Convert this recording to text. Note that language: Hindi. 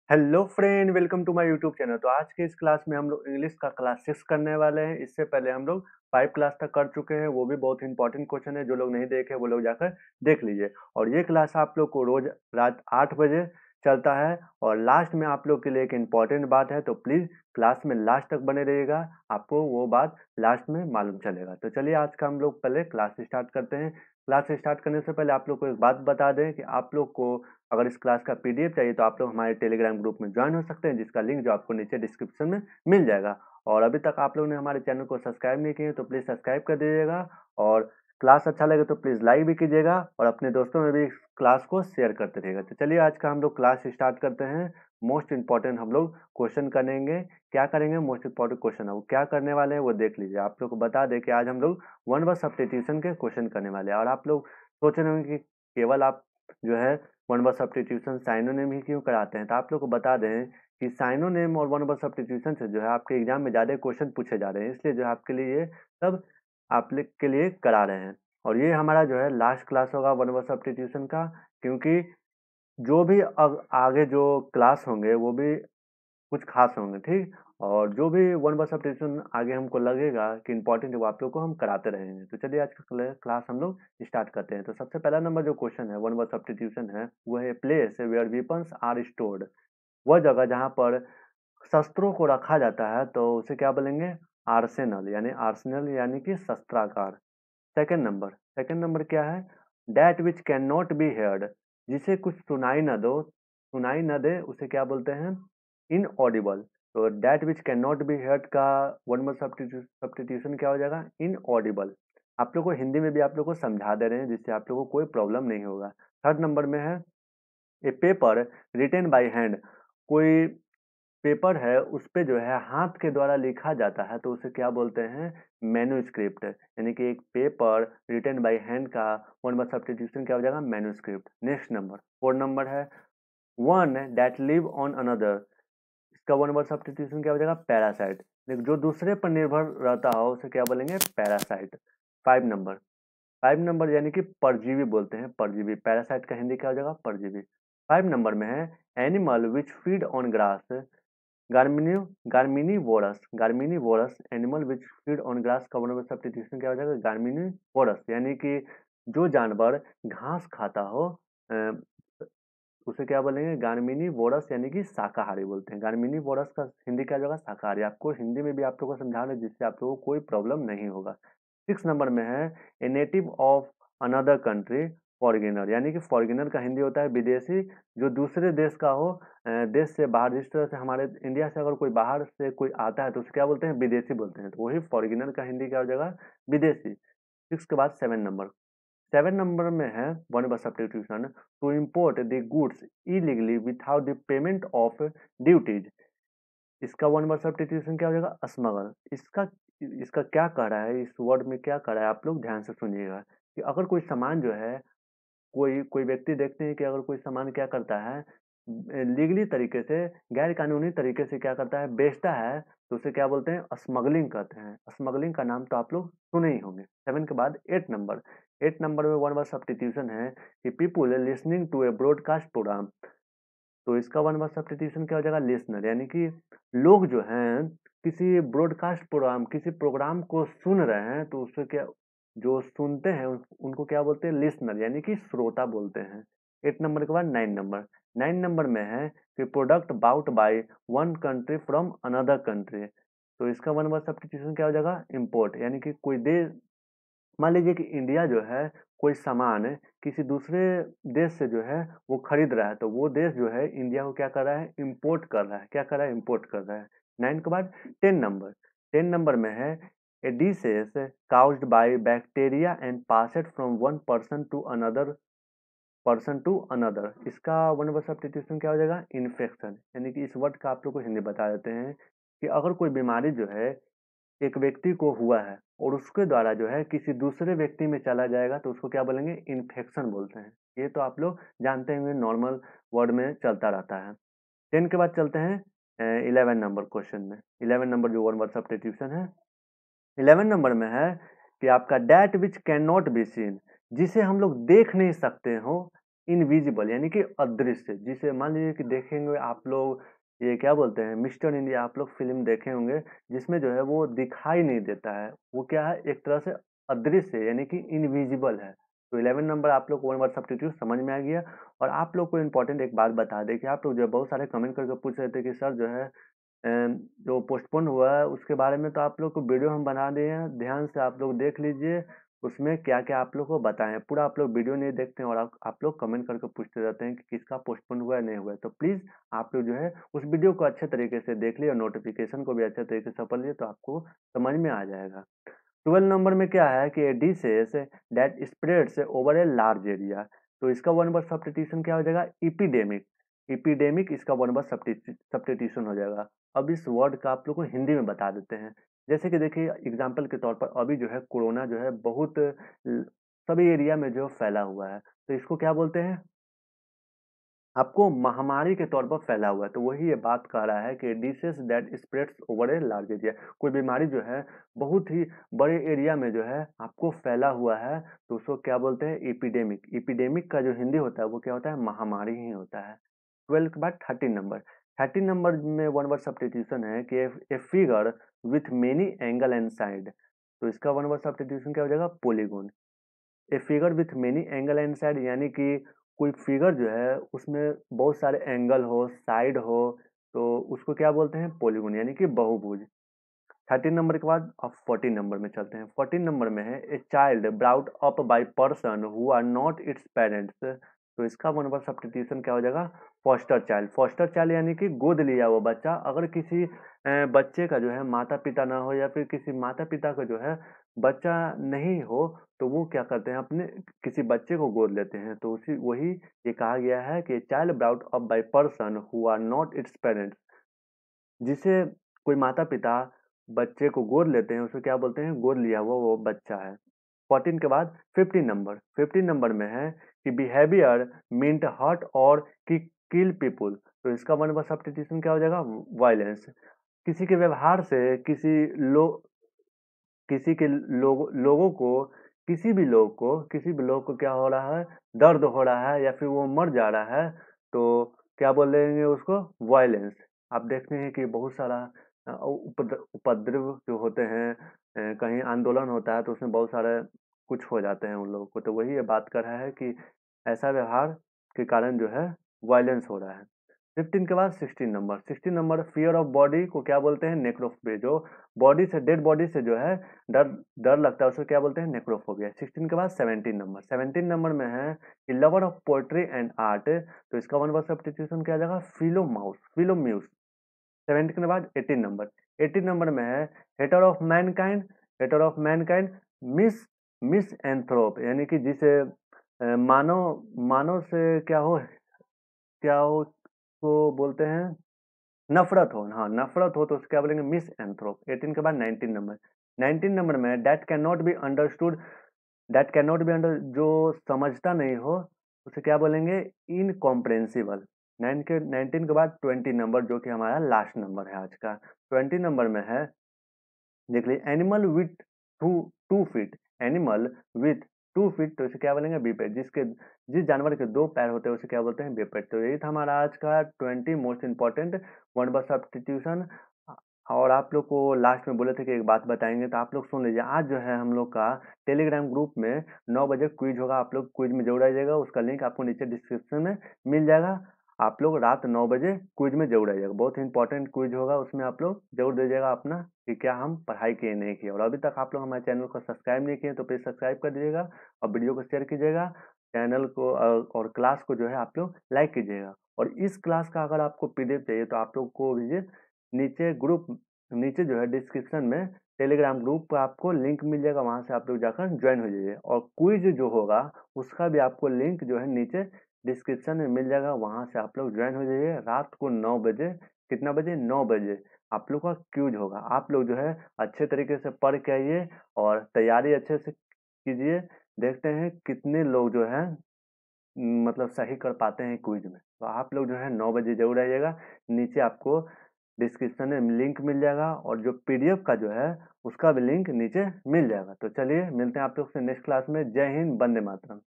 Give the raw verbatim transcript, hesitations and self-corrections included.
Hello friend, welcome to my YouTube channel. तो आज के इस क्लास में हम लोग इंग्लिश का क्लास सिक्स करने वाले हैं। इससे पहले हम लोग फाइव क्लास तक कर चुके हैं, वो भी बहुत इंपॉर्टेंट क्वेश्चन है। जो लोग नहीं देखे वो लोग जाकर देख लीजिए। और ये क्लास आप लोग को रोज रात आठ बजे चलता है। और लास्ट में आप लोग के लिए एक इम्पॉर्टेंट बात है, तो प्लीज क्लास में लास्ट तक बने रहिएगा, आपको वो बात लास्ट में मालूम चलेगा। तो चलिए आज का हम लोग पहले क्लास स्टार्ट करते हैं। क्लास स्टार्ट करने से पहले आप लोग को एक बात बता दें कि आप लोग को अगर इस क्लास का पीडीएफ चाहिए तो आप लोग हमारे टेलीग्राम ग्रुप में ज्वाइन हो सकते हैं, जिसका लिंक जो आपको नीचे डिस्क्रिप्शन में मिल जाएगा। और अभी तक आप लोग ने हमारे चैनल को सब्सक्राइब नहीं किए तो प्लीज़ सब्सक्राइब कर दीजिएगा। और क्लास अच्छा लगे तो प्लीज़ लाइक भी कीजिएगा और अपने दोस्तों में भी इस क्लास को शेयर करते रहिएगा। तो चलिए आज का हम लोग क्लास स्टार्ट करते हैं। मोस्ट इंपॉर्टेंट हम लोग क्वेश्चन करेंगे। क्या करेंगे? मोस्ट इंपॉर्टेंट क्वेश्चन है वो क्या करने वाले हैं वो देख लीजिए। आप लोग को बता दें कि आज हम लोग वन वर्ड सब्स्टिट्यूशन के क्वेश्चन करने वाले हैं। और आप लोग सोच रहे होंगे कि केवल आप जो है वन वर्ड सब्स्टिट्यूशन साइनोनिम ही क्यों कराते हैं, तो आप लोग को बता दें कि साइनोनिम और वन वर्ड सब्स्टिट्यूशन से जो है आपके एग्जाम में ज़्यादा क्वेश्चन पूछे जा रहे हैं, इसलिए जो है आपके लिए ये सब आप लोग के लिए करा रहे हैं। और ये हमारा जो है लास्ट क्लास होगा वन वर्ड सब्स्टिट्यूशन का, क्योंकि जो भी अब आगे जो क्लास होंगे वो भी कुछ खास होंगे, ठीक। और जो भी वन वर्ड सब्स्टिट्यूशन आगे हमको लगेगा कि इंपॉर्टेंट है वो आप लोग को हम कराते रहेंगे। तो चलिए आज का क्लास हम लोग स्टार्ट करते हैं। तो सबसे पहला नंबर जो क्वेश्चन है वन वर्ड सब्स्टिट्यूशन है वो है place where weapons are stored. वह जगह जहाँ पर शस्त्रों को रखा जाता है तो उसे क्या बोलेंगे? आर्सेनल, यानी आर्सेनल यानी कि शस्त्रागार। सेकंड नंबर सेकंड नंबर क्या है? That which can not be heard, जिसे कुछ सुनाई न दो सुनाई न दे उसे क्या बोलते हैं? इनऑडिबल। तो that which can not be heard का वन वर्ड सब्स्टिट्यूशन क्या हो जाएगा? इनऑडिबल। आप लोग को हिंदी में भी आप लोग को समझा दे रहे हैं, जिससे आप लोग को कोई प्रॉब्लम नहीं होगा। थर्ड नंबर में है a paper written by hand. कोई पेपर है उस पे जो है हाथ के द्वारा लिखा जाता है तो उसे क्या बोलते हैं? मैन्युस्क्रिप्ट। यानी कि एक पेपर रिटन बाय हैंड का वन वर्ड सब्स्टिट्यूशन क्या हो जाएगा? Manuscript. Next number four number है one that live on another. इसका वन वर्ड सब्स्टिट्यूशन क्या हो जाएगा? पैरासाइट। लेकिन जो दूसरे पर निर्भर रहता हो उसे क्या बोलेंगे? Parasite. Five number five number यानी कि परजीवी बोलते हैं, परजीवी। पैरासाइट का हिंदी क्या हो जाएगा? परजीवी। फाइव नंबर में है animal which feed on grass. गार्मिनी graminivorous graminivorous animal which feed on grass का वन वर्ड सब्स्टिट्यूशन क्या हो जाएगा? गार्मिनीवोरस। यानी कि जो जानवर घास खाता हो अ, उसे क्या बोलेंगे? गार्मिनीवोरस, यानी कि शाकाहारी बोलते हैं। गार्मिनीवोरस का हिंदी क्या हो जाएगा? शाकाहारी। आपको हिंदी में भी आप लोगों को समझा रहे हैं, जिससे आप लोगों को कोई प्रॉब्लम नहीं होगा। सिक्स नंबर में है a native of another country foreigner. यानी कि फॉरगिनर का हिंदी होता है विदेशी, जो दूसरे देश का हो, अ, देश से बाहर। जिस तरह से हमारे इंडिया से अगर कोई बाहर से कोई आता है तो उसे क्या बोलते हैं? विदेशी बोलते हैं। तो वही फॉरगिनर का हिंदी क्या हो जाएगा? विदेशी। सिक्स के बाद सेवन नंबर सेवन नंबर में है one word substitution to import the goods illegally without the payment of duties. इसका वन वर्ड सब्स्टिट्यूशन क्या हो जाएगा? स्मगल। इसका इसका क्या कह रहा है? इस वर्ड में क्या कह रहा है? आप लोग ध्यान से सुनिएगा कि अगर कोई सामान जो है, कोई कोई व्यक्ति देखते हैं कि अगर कोई सामान क्या करता है, लीगली तरीके से, गैर कानूनी तरीके से क्या करता है? बेचता है, तो उसे क्या बोलते हैं? स्मगलिंग कहते हैं। स्मगलिंग का नाम तो आप लोग सुने ही होंगे। सेवन के बाद एट नंबर एट नंबर में वन वर्ड सब्स्टिट्यूशन है कि people listening to a broadcast program. तो इसका वन वर्ड सब्स्टिट्यूशन क्या हो जाएगा? लिसनर। यानी कि लोग जो हैं किसी ब्रॉडकास्ट प्रोग्राम किसी प्रोग्राम को सुन रहे हैं तो उससे क्या, जो सुनते हैं उन, उनको क्या बोलते हैं? लिसनर, यानी कि श्रोता बोलते हैं। एट नंबर के बाद नाइन नंबर नाइन नंबर में है कि product bought by one country from another country. तो इसका वन वर्ड सब्स्टिट्यूशन क्या हो जाएगा? इम्पोर्ट। यानी कि कोई देश, मान लीजिए कि इंडिया जो है कोई सामान है किसी दूसरे देश से जो है वो खरीद रहा है, तो वो देश जो है इंडिया को क्या कर रहा है? इंपोर्ट कर रहा है। क्या कर रहा है? इंपोर्ट कर रहा है। नाइन के बाद टेन नंबर टेन नंबर में है a disease caused by bacteria and passed from one person to another person to another. इसका वन वर्ड सब्स्टिट्यूशन क्या हो जाएगा? इन्फेक्शन। यानी कि इस वर्ड का आप लोग को हिंदी बता देते हैं कि अगर कोई बीमारी जो है एक व्यक्ति को हुआ है और उसके द्वारा जो है किसी दूसरे व्यक्ति में चला जाएगा तो उसको क्या बोलेंगे? इन्फेक्शन बोलते हैं। ये तो आप लोग जानते होंगे, नॉर्मल वर्ड में चलता रहता है। टेन के बाद चलते हैं इलेवन नंबर क्वेश्चन में। इलेवन नंबर जो वन वर्ड सब्स्टिट्यूशन है, इलेवन नंबर में है कि आपका that which can not be seen, जिसे हम लोग देख नहीं सकते हो, इनविजिबल यानी कि अदृश्य, जिसे मान लीजिए कि देखेंगे आप लोग, ये क्या बोलते हैं, मिस्टर इंडिया आप लोग फ़िल्म देखे होंगे, जिसमें जो है वो दिखाई नहीं देता है, वो क्या है, एक तरह से अदृश्य यानी कि इनविजिबल है। तो इलेवन नंबर आप लोग को वन वर्ड सब्स्टिट्यूट समझ में आ गया। और आप लोग को इम्पोर्टेंट एक बात बता दें कि आप लोग जो है बहुत सारे कमेंट करके पूछ रहे थे कि सर जो है अ, जो पोस्टपोन हुआ है उसके बारे में तो आप लोग को वीडियो हम बना दिए हैं, ध्यान से आप लोग देख लीजिए, उसमें क्या-क्या आप लोग को बताएँ। पूरा आप लोग वीडियो नहीं देखते हैं और आप आप लोग कमेंट करके पूछते रहते हैं कि किसका पोस्टपोन हुआ है, नहीं हुआ है। तो प्लीज़ आप लोग जो है उस वीडियो को अच्छे तरीके से देख लिए और नोटिफ़िकेशन को भी अच्छे तरीके से पढ़ लिए, तो आपको समझ में आ जाएगा। ट्वेल्व नंबर में क्या है कि a disease that spreads over a large area, तो इसका वन वर्ड सब्स्टिट्यूशन क्या हो जाएगा, एपिडेमिक। एपिडेमिक इसका वन वर्ड सब्स्टिट्यू सब्स्टिट्यूशन हो जाएगा। अब इस वर्ड का आप लोग को हिंदी में बता देते हैं। जैसे कि देखिए एग्जाम्पल के तौर पर अभी जो है कोरोना जो है बहुत ल सभी एरिया में जो फैला हुआ है, तो इसको क्या बोलते हैं? आपको महामारी के तौर पर फैला हुआ है, तो वही ये बात कह रहा है कि disease that spreads over a large area, कोई बीमारी जो है बहुत ही बड़े एरिया में जो है आपको फैला हुआ है, तो उसको क्या बोलते हैं, एपिडेमिक। एपिडेमिक का जो हिंदी होता है वो क्या होता है, महामारी ही होता है। ट्वेल्व के बाद थर्टीन नंबर, थर्टीन नंबर में वन वर्ड सब्स्टिट्यूशन है कि a figure with many angle and side, तो इसका वन वर्ड सब्स्टिट्यूशन क्या हो जाएगा, polygon. A figure with many angle and side यानी कि कोई फिगर जो है उसमें बहुत सारे एंगल हो, साइड हो, तो उसको क्या बोलते हैं, पॉलीगॉन यानी कि बहुभुज। थर्टीन नंबर के बाद अब फोर्टीन नंबर में चलते हैं। फोर्टीन नंबर में है a child brought up by person who are not its parents, तो इसका वन वर्ड सब्स्टिट्यूशन क्या हो जाएगा, फॉस्टर चाइल्ड। फॉस्टर चाइल्ड यानी कि गोद लिया हुआ बच्चा। अगर किसी अ, बच्चे का जो है माता पिता ना हो या फिर किसी माता पिता का जो है बच्चा नहीं हो, तो वो क्या करते हैं, अपने किसी बच्चे को गोद लेते हैं, तो उसी वही ये कहा गया है कि child brought up by person who are not its parents, जिसे कोई माता पिता बच्चे को गोद लेते हैं उसे क्या बोलते हैं, गोद लिया हुआ वो बच्चा है। फोर्टीन के बाद फिफ्टीन नंबर, फिफ्टीन नंबर में है कि बिहेवियर मीन्ट हर्ट और कि किल पीपुल, तो इसका वन वर्ड सब्स्टिट्यूशन क्या हो जाएगा, वायलेंस। किसी के व्यवहार से किसी लोग किसी के लोग लोगों को किसी भी लोग को किसी भी लोग को क्या हो रहा है, दर्द हो रहा है या फिर वो मर जा रहा है, तो क्या बोलेंगे उसको, वायलेंस। आप देखते हैं कि बहुत सारा अ, उपद्र उपद्रव जो होते हैं, अ, कहीं आंदोलन होता है तो उसमें बहुत सारे कुछ हो जाते हैं उन लोगों को, तो वही ये बात कर रहा है कि ऐसा व्यवहार के कारण जो है वायलेंस हो रहा है। फिफ्टीन के बाद sixteen number, sixteen number fear of body को क्या बोलते हैं, नेक्रोफोबिया। जो बॉडी से, डेड बॉडी से जो है डर डर लगता है उसको क्या बोलते हैं, नेक्रोफोबिया। सिक्सटीन के बाद सेवनटीन नंबर, सेवनटीन नंबर में है कि lover of poetry and art, तो इसका वन वर्ड सब्स्टिट्यूशन क्या आ जाएगा, फिलोमाउस, फिलोम्यूस। सेवनटीन के बाद एटीन नंबर, एटीन नंबर में है hater of mankind, hater of mankind mis misanthrope यानी कि जिसे अ, मानव मानव से क्या हो क्या हो को बोलते हैं, नफ़रत हो, हाँ, नफ़रत हो तो उसको क्या बोलेंगे, मिसएंथ्रोप। एटीन के बाद नाइनटीन नंबर, नाइनटीन नंबर में that can not be understood, that can not be under जो समझता नहीं हो उसे क्या बोलेंगे, इनकॉम्प्रिहेंसिबल। नाइन के नाइनटीन के बाद ट्वेंटी नंबर जो कि हमारा लास्ट नंबर है आज का। ट्वेंटी नंबर में है, देख लीजिए, animal with two two feet, animal with two feet, तो इसे क्या बोलेंगे, बीपेट। जिसके जिस जानवर के दो पैर होते हैं उसे क्या बोलते हैं, बीपेट। तो यही था हमारा आज का twenty most important word by substitution. और आप लोग को लास्ट में बोले थे कि एक बात बताएंगे, तो आप लोग सुन लीजिए। आज जो है हम लोग का टेलीग्राम ग्रुप में नौ बजे क्विज होगा, आप लोग क्विज में जरूर आइएगा, उसका लिंक आपको नीचे डिस्क्रिप्शन में मिल जाएगा। आप लोग रात नौ बजे क्विज में जरूर आइएगा, बहुत ही इंपॉर्टेंट क्विज होगा, उसमें आप लोग जरूर दीजिएगा अपना कि क्या हम पढ़ाई किए नहीं किए। और अभी तक आप लोग हमारे चैनल को सब्सक्राइब नहीं किए तो प्लीज़ सब्सक्राइब कर दीजिएगा और वीडियो को शेयर कीजिएगा, चैनल को अ, और क्लास को जो है आप लोग लाइक कीजिएगा। और इस क्लास का अगर आपको पीडीएफ चाहिए तो आप लोग को भेजिए, नीचे ग्रुप नीचे जो है डिस्क्रिप्शन में टेलीग्राम ग्रुप का आपको लिंक मिल जाएगा, वहाँ से आप लोग जाकर ज्वाइन हो जाइए। और क्विज जो होगा उसका भी आपको लिंक जो है नीचे डिस्क्रिप्शन में मिल जाएगा, वहाँ से आप लोग ज्वाइन हो जाइए। रात को नौ बजे, कितना बजे, नौ बजे आप लोग का क्विज होगा। आप लोग जो है अच्छे तरीके से पढ़ के आइए और तैयारी अच्छे से कीजिए। देखते हैं कितने लोग जो है मतलब सही कर पाते हैं क्विज में। तो आप लोग जो है नौ बजे ज़रूर आइएगा। नीचे आपको डिस्क्रिप्शन में लिंक मिल जाएगा और जो पीडीएफ का जो है उसका भी लिंक नीचे मिल जाएगा। तो चलिए मिलते हैं आप लोग से नेक्स्ट क्लास में। जय हिंद, वंदे मातरम।